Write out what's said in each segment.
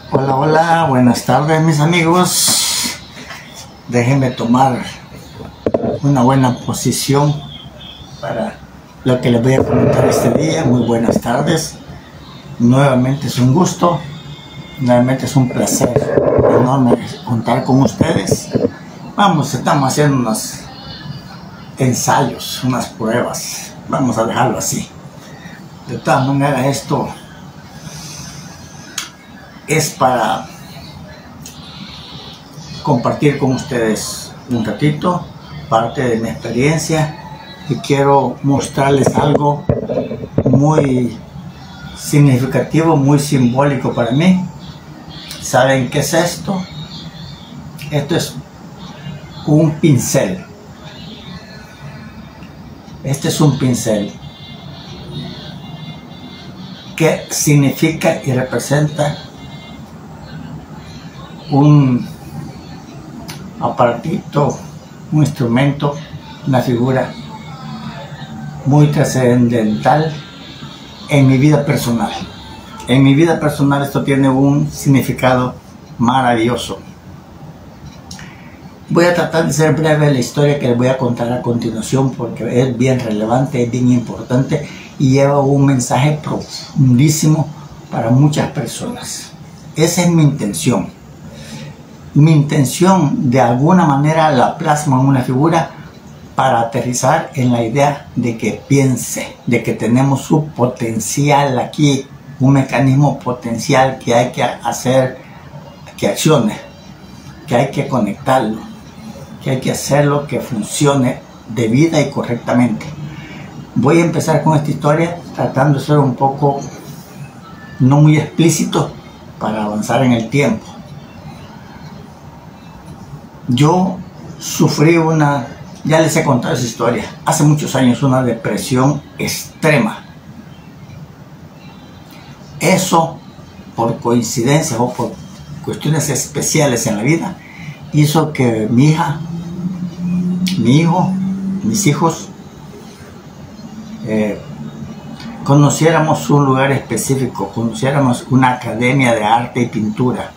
Hola, hola, buenas tardes mis amigos. Déjenme tomar una buena posición para lo que les voy a comentar este día. Muy buenas tardes. Nuevamente es un gusto, nuevamente es un placer enorme contar con ustedes. Estamos haciendo unos ensayos, unas pruebas. Vamos a dejarlo así. De todas maneras, esto es para compartir con ustedes un ratito, parte de mi experiencia, y quiero mostrarles algo muy significativo, muy simbólico para mí. ¿Saben qué es esto? Esto es un pincel. Este es un pincel que significa y representa un aparatito, un instrumento, una figura muy trascendental en mi vida personal. En mi vida personal esto tiene un significado maravilloso. Voy a tratar de ser breve la historia que les voy a contar a continuación porque es bien relevante, es bien importante y lleva un mensaje profundísimo para muchas personas. Esa es mi intención. Mi intención de alguna manera la plasmo en una figura para aterrizar en la idea de que piense, de que tenemos su potencial aquí, un mecanismo potencial que hay que hacer, que accione, que hay que conectarlo, que hay que hacerlo que funcione debida y correctamente. Voy a empezar con esta historia tratando de ser un poco no muy explícito para avanzar en el tiempo. Yo sufrí ya les he contado esa historia, hace muchos años, una depresión extrema. Eso, por coincidencia o por cuestiones especiales en la vida, hizo que mi hija, mi hijo, mis hijos, conociéramos un lugar específico, conociéramos una academia de arte y pintura.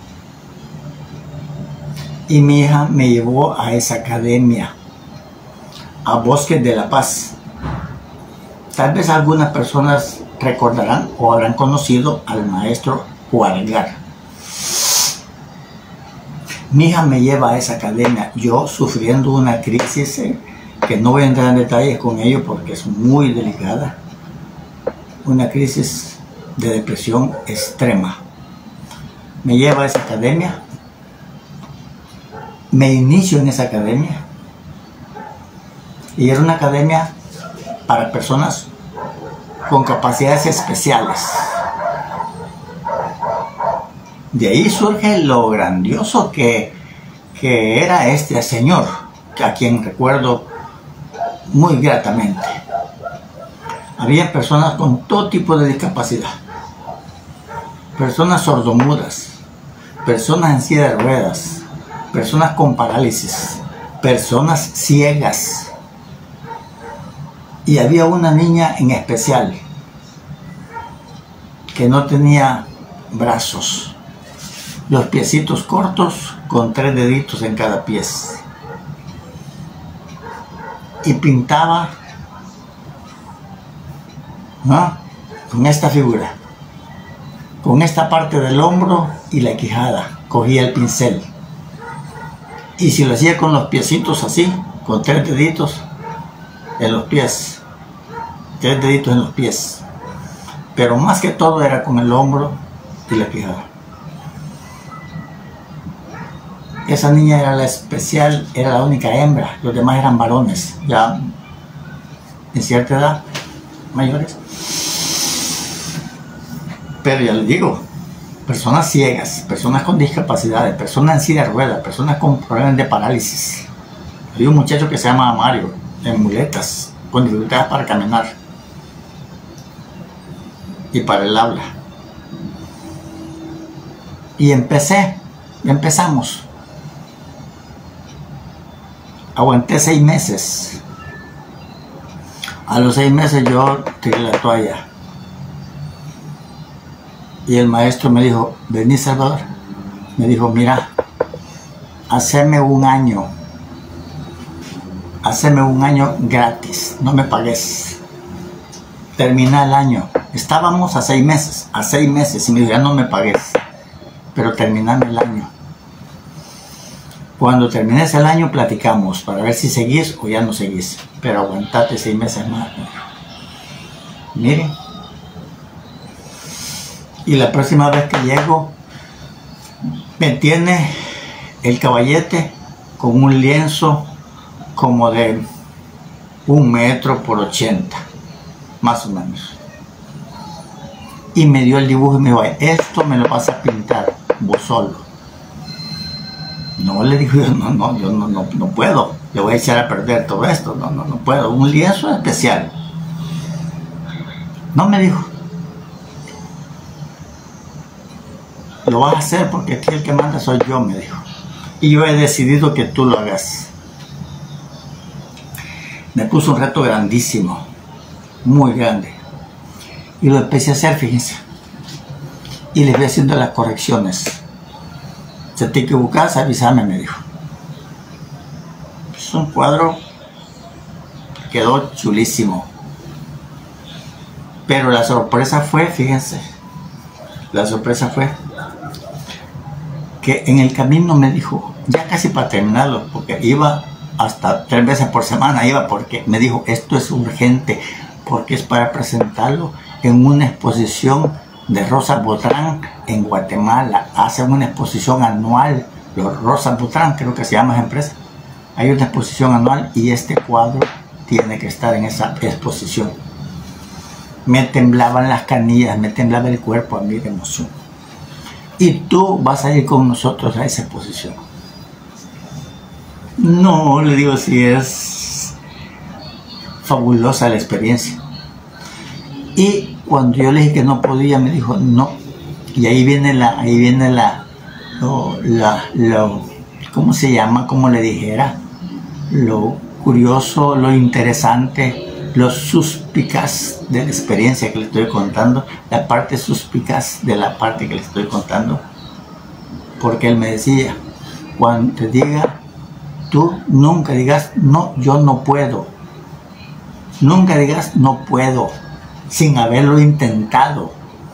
Y mi hija me llevó a esa academia, a Bosques de la Paz. Tal vez algunas personas recordarán o habrán conocido al maestro Hualgar. Mi hija me lleva a esa academia, yo sufriendo una crisis que no voy a entrar en detalles con ello porque es muy delicada. Una crisis de depresión extrema. Me lleva a esa academia. Me inicio en esa academia y era una academia para personas con capacidades especiales. De ahí surge lo grandioso que era este señor, a quien recuerdo muy gratamente. Había personas con todo tipo de discapacidad, personas sordomudas, personas en silla de ruedas, personas con parálisis, personas ciegas. Y había una niña en especial que no tenía brazos, los piecitos cortos con 3 deditos en cada pie. Y pintaba con esta figura, con esta parte del hombro y la quijada. Cogía el pincel. Y si lo hacía con los piecitos así, con 3 deditos en los pies, 3 deditos en los pies, pero más que todo era con el hombro y la quijada. Esa niña era la especial, era la única hembra, los demás eran varones, ya en cierta edad, mayores. Pero ya les digo, personas ciegas, personas con discapacidades, personas en silla de ruedas, personas con problemas de parálisis. Hay un muchacho que se llama Mario, en muletas, con dificultades para caminar y para el habla. Y empezamos. Aguanté 6 meses. A los 6 meses yo tiré la toalla. Y el maestro me dijo, vení Salvador, me dijo, mira, haceme un año gratis, no me pagues, termina el año. Estábamos a 6 meses, y me dijo, ya no me pagues, pero terminame el año. Cuando termines el año platicamos para ver si seguís o ya no seguís, pero aguantate 6 meses más. Miren, y la próxima vez que llego me tiene el caballete con un lienzo como de 1 metro por 80, más o menos, y me dio el dibujo y me dijo, esto me lo vas a pintar vos solo. No, le digo yo, no puedo, le voy a echar a perder todo esto, no puedo, un lienzo especial. No, me dijo, lo vas a hacer porque aquí el que manda soy yo, me dijo, y yo he decidido que tú lo hagas. Me puso un reto grandísimo, muy grande, y lo empecé a hacer, fíjense, y les voy haciendo las correcciones. Si te equivocas, avísame, me dijo. Es un cuadro, quedó chulísimo. Pero la sorpresa fue, fíjense, la sorpresa fue que en el camino me dijo, ya casi para terminarlo, porque iba hasta 3 veces por semana, porque me dijo, esto es urgente, porque es para presentarlo en una exposición de Rosa Botrán en Guatemala. Hacen una exposición anual, los Rosa Botrán, creo que se llama esa empresa. Hay una exposición anual y este cuadro tiene que estar en esa exposición. Me temblaban las canillas, me temblaba el cuerpo a mí de emoción. Y tú vas a ir con nosotros a esa exposición. No, le digo, si es fabulosa la experiencia. Y cuando yo le dije que no podía, me dijo no. Y ahí viene ¿cómo se llama? Como le dijera, lo curioso, lo interesante, lo suspicaz de la experiencia que le estoy contando, la parte suspicaz de la parte que le estoy contando. Porque él me decía, cuando te diga, tú nunca digas, no, yo no puedo. Nunca digas, no puedo, sin haberlo intentado.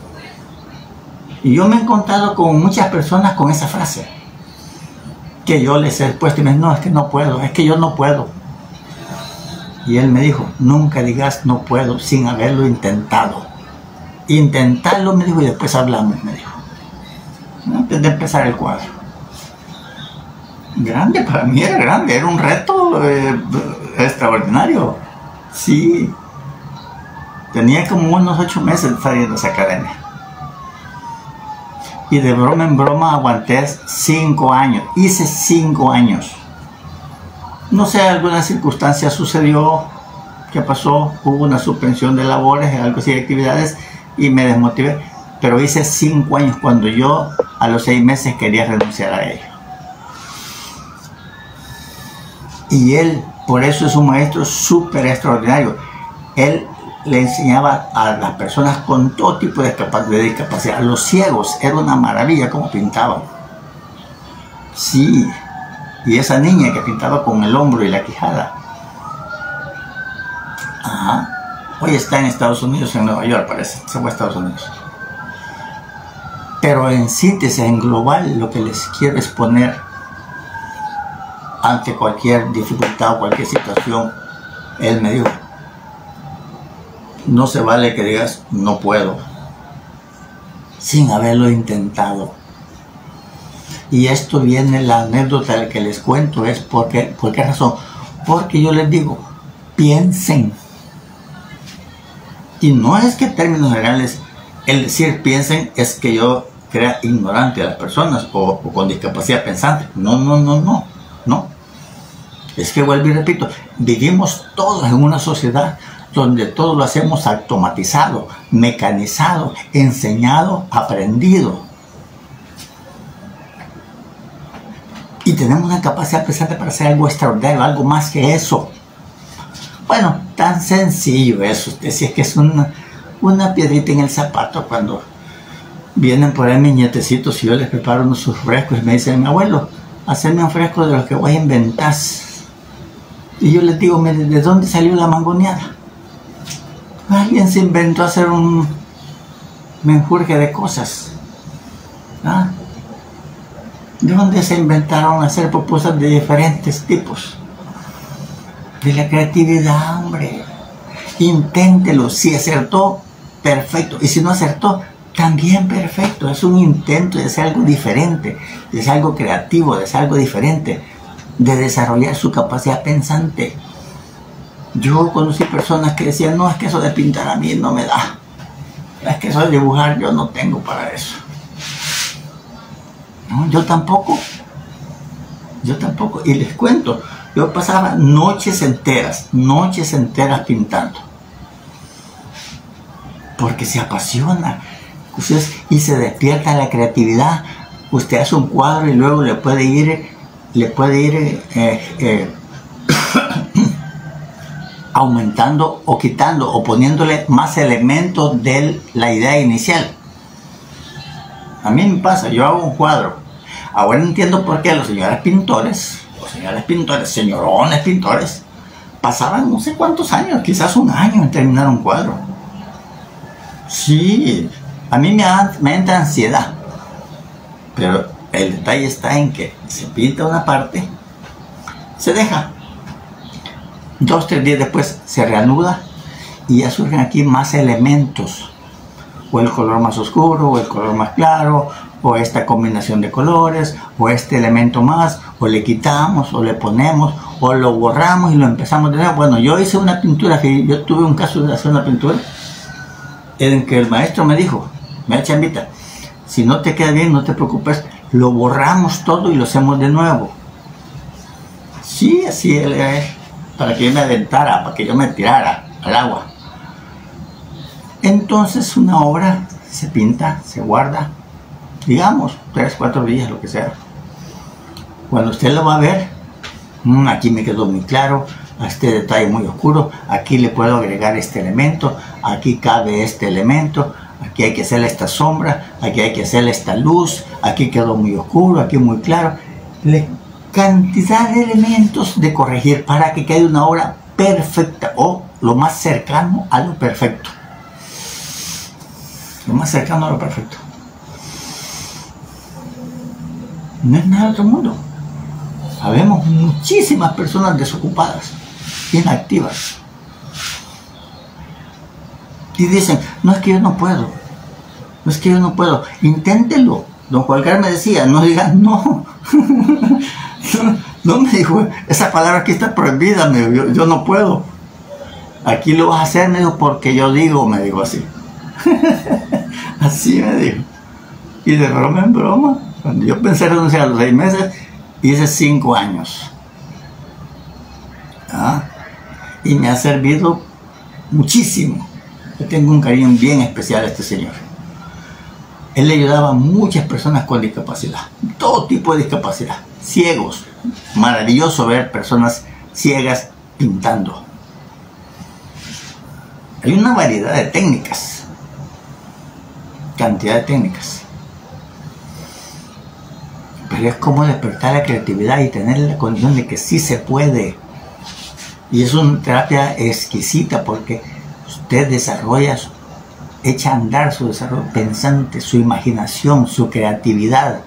Y yo me he encontrado con muchas personas con esa frase, que yo les he puesto y me dicen, no, es que no puedo, es que yo no puedo. Y él me dijo, nunca digas no puedo sin haberlo intentado. Intentarlo, me dijo, y después hablamos, me dijo, antes de empezar el cuadro. Grande, para mí era grande, era un reto extraordinario. Sí, tenía como unos 8 meses de estar yendo a esa academia. Y de broma en broma aguanté 5 años, hice 5 años. No sé, alguna circunstancia sucedió, ¿qué pasó? Hubo una suspensión de labores, algo así de actividades, y me desmotivé. Pero hice 5 años cuando yo a los 6 meses quería renunciar a ello. Y él, por eso es un maestro súper extraordinario. Él le enseñaba a las personas con todo tipo de discapacidad. A los ciegos, era una maravilla cómo pintaban. Sí, y esa niña que pintaba con el hombro y la quijada. Ajá. Hoy está en Estados Unidos, en Nueva York parece, se fue a Estados Unidos. Pero en síntesis, en global, lo que les quiero exponer ante cualquier dificultad o cualquier situación, él me dijo, no se vale que digas no puedo sin haberlo intentado. Y esto viene, la anécdota que les cuento es ¿por qué razón? Porque yo les digo, piensen. Y no es que en términos generales el decir piensen es que yo crea ignorante a las personas o con discapacidad pensante. No. Es que vuelvo y repito, vivimos todos en una sociedad donde todo lo hacemos automatizado, mecanizado, enseñado, aprendido. Y tenemos una capacidad pensante para hacer algo extraordinario, algo más que eso. Bueno, tan sencillo eso. Si es que es una piedrita en el zapato cuando Vienen por ahí mis nietecitos y yo les preparo unos sus frescos y me dicen, abuelo, hacerme un fresco de los que voy a inventar. Y yo les digo, ¿de dónde salió la mangoneada? Alguien se inventó hacer un menjurje de cosas. ¿Ah? ¿De dónde se inventaron hacer propuestas de diferentes tipos? De la creatividad, hombre. Inténtelo. Si acertó, perfecto. Y si no acertó, también perfecto. Es un intento de hacer algo diferente, de hacer algo creativo, de hacer algo diferente, de desarrollar su capacidad pensante. Yo conocí personas que decían, no, es que eso de pintar a mí no me da. Es que eso de dibujar yo no tengo para eso. No, yo tampoco. Y les cuento, yo pasaba noches enteras pintando. Porque se apasiona. Y se despierta la creatividad. Usted hace un cuadro y luego le puede ir aumentando o quitando o poniéndole más elementos de la idea inicial. A mí me pasa, yo hago un cuadro. Ahora entiendo por qué los señores pintores, señorones pintores, pasaban no sé cuántos años, quizás un año en terminar un cuadro. Sí, a mí me entra ansiedad. Pero el detalle está en que se pinta una parte, se deja. 2 o 3 días después se reanuda y ya surgen aquí más elementos. O el color más oscuro, o el color más claro, o esta combinación de colores, o este elemento más, o le quitamos, o le ponemos, o lo borramos y lo empezamos de nuevo. Bueno, yo hice una pintura, yo tuve un caso de hacer una pintura en que el maestro me dijo, mira chambita, si no te queda bien, no te preocupes, lo borramos todo y lo hacemos de nuevo. Sí, así él es, para que yo me aventara, para que yo me tirara al agua. Entonces una obra se pinta, se guarda, digamos, 3 o 4 días, lo que sea. Cuando usted lo va a ver, aquí me quedó muy claro, a este detalle muy oscuro, aquí le puedo agregar este elemento, aquí cabe este elemento, aquí hay que hacerle esta sombra, aquí hay que hacerle esta luz, aquí quedó muy oscuro, aquí muy claro. Cantidad de elementos de corregir para que quede una obra perfecta o lo más cercano a lo perfecto. Lo más cercano a lo perfecto. No es nada de otro mundo. Sabemos muchísimas personas desocupadas, inactivas. Y dicen, no es que yo no puedo. No es que yo no puedo. Inténtelo. Don Juan Carlos me decía, no digas no. No me dijo, esa palabra aquí está prohibida, me dijo, yo no puedo. Aquí lo vas a hacer, me dijo, porque yo digo, me dijo así. Así me dijo. Y de broma en broma, cuando yo pensé renunciar a los 6 meses, hice 5 años. Y me ha servido muchísimo. Yo tengo un cariño bien especial a este señor. Él le ayudaba a muchas personas con discapacidad, todo tipo de discapacidad, ciegos. Maravilloso ver personas ciegas pintando. Hay una variedad de técnicas, cantidad de técnicas. Pero es como despertar la creatividad y tener la condición de que sí se puede. Y es una terapia exquisita porque usted desarrolla, echa a andar su desarrollo pensante, su imaginación, su creatividad.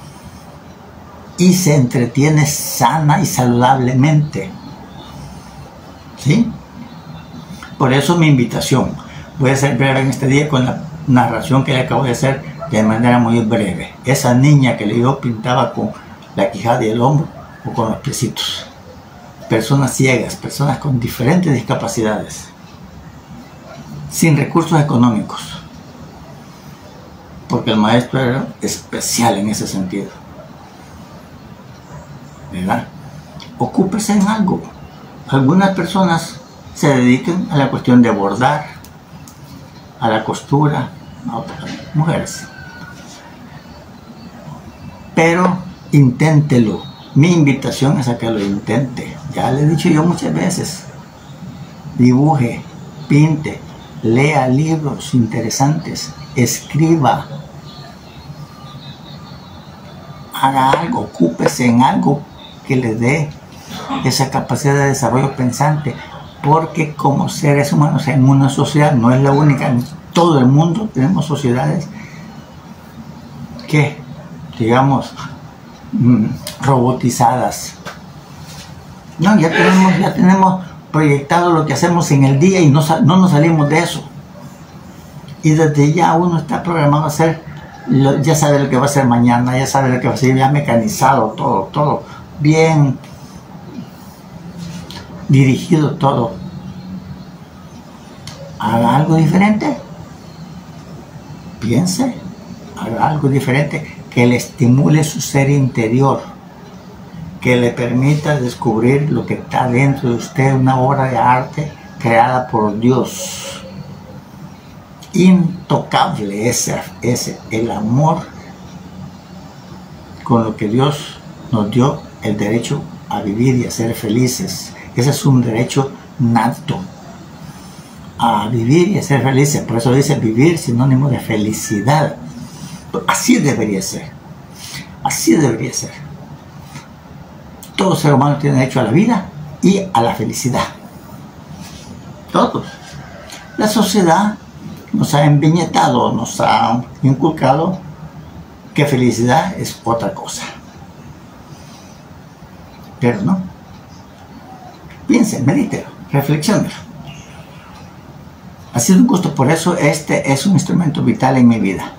Y se entretiene sana y saludablemente. ¿Sí? Por eso mi invitación. Voy a ser breve en este día con la narración que le acabo de hacer de manera muy breve. Esa niña que yo pintaba con la quijada y el hombro o con los piecitos. Personas ciegas, personas con diferentes discapacidades, sin recursos económicos, porque el maestro era especial en ese sentido, ¿verdad? Ocúpese en algo. Algunas personas se dedican a la cuestión de bordar, a la costura, a otras mujeres, pero inténtelo. Mi invitación es a que lo intente. Ya le he dicho yo muchas veces, dibuje, pinte, lea libros interesantes, escriba, haga algo, ocúpese en algo que le dé esa capacidad de desarrollo pensante, porque como seres humanos en una sociedad, no es la única, en todo el mundo tenemos sociedades que, digamos, robotizadas. No, ya tenemos proyectado lo que hacemos en el día y no nos salimos de eso. Y desde ya uno está programado a hacer, ya sabe lo que va a hacer mañana, ya sabe lo que va a hacer, ya mecanizado todo bien dirigido todo. Haga algo diferente, piense, haga algo diferente que le estimule su ser interior, que le permita descubrir lo que está dentro de usted, una obra de arte creada por Dios. Intocable el amor con lo que Dios nos dio el derecho a vivir y a ser felices. Ese es un derecho nato, a vivir y a ser felices. Por eso dice vivir sinónimo de felicidad. Así debería ser. Así debería ser. Todo ser humano tiene derecho a la vida y a la felicidad. Todos. La sociedad nos ha empeñetado, nos ha inculcado que felicidad es otra cosa. Pero no. Piensen, mediten, reflexionen. Ha sido un gusto, por eso este es un instrumento vital en mi vida.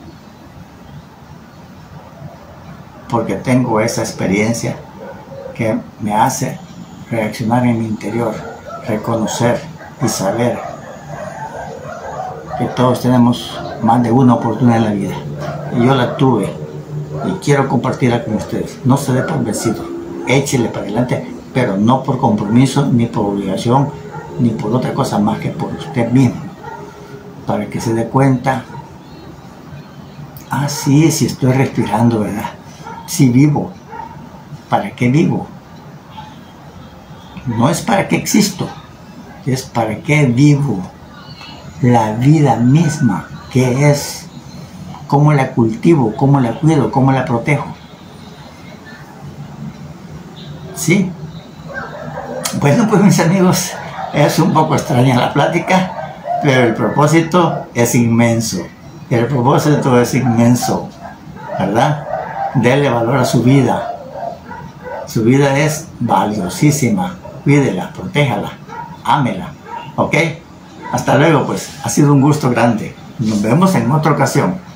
Porque tengo esa experiencia que me hace reaccionar en mi interior, reconocer y saber que todos tenemos más de una oportunidad en la vida. Y yo la tuve y quiero compartirla con ustedes. No se dé por vencido, échele para adelante, pero no por compromiso, ni por obligación, ni por otra cosa más que por usted mismo, para que se dé cuenta, sí, si estoy respirando, ¿verdad? Si vivo, ¿para qué vivo? No es para qué existo, es para qué vivo. La vida misma, ¿qué es? ¿Cómo la cultivo? ¿Cómo la cuido? ¿Cómo la protejo? ¿Sí? Bueno, pues mis amigos, es un poco extraña la plática, pero el propósito es inmenso. El propósito es inmenso, ¿verdad? Dele valor a su vida. Su vida es valiosísima. Cuídela, protéjala, ámela. ¿Ok? Hasta luego, pues. Ha sido un gusto grande. Nos vemos en otra ocasión.